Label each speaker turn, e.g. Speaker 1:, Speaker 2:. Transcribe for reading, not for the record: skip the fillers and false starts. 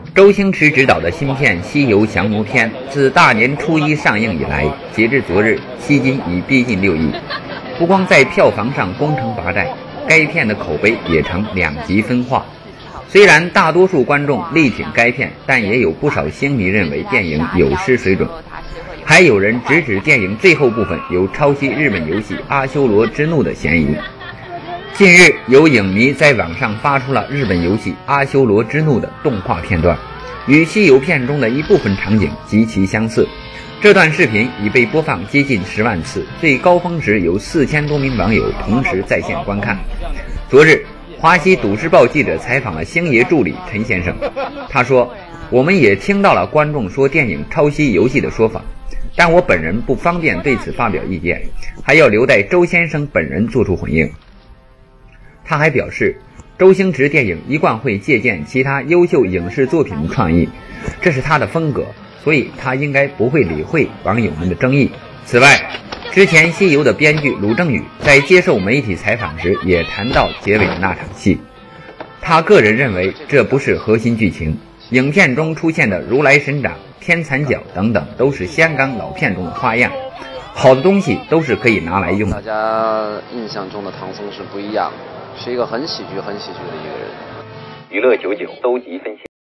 Speaker 1: 周星驰执导的新片《西游降魔篇》自大年初一上映以来，截至昨日，迄今已逼近6亿。不光在票房上攻城拔寨，该片的口碑也呈两极分化。虽然大多数观众力挺该片，但也有不少星迷认为电影有失水准。还有人直指电影最后部分有抄袭日本游戏《阿修罗之怒》的嫌疑。近日，有影迷在网上发出了日本游戏《阿修罗之怒》的动画片段，与西游片中的一部分场景极其相似。这段视频已被播放接近10万次，最高峰时有4000多名网友同时在线观看。昨日，华西都市报记者采访了星爷助理陈先生，他说：“我们也听到了观众说电影抄袭游戏的说法，但我本人不方便对此发表意见，还要留待周先生本人做出回应。”他还表示，周星驰电影一贯会借鉴其他优秀影视作品的创意，这是他的风格，所以他应该不会理会网友们的争议。此外，之前《西游》的编剧鲁正宇在接受媒体采访时也谈到结尾的那场戏，他个人认为这不是核心剧情，影片中出现的如来神掌、天蚕角等等都是香港老片中的花样，好的东西都是可以拿来用的。
Speaker 2: 大家印象中的唐僧是不一样的，是一个很喜剧的一个人。
Speaker 1: 娱乐99搜集分析。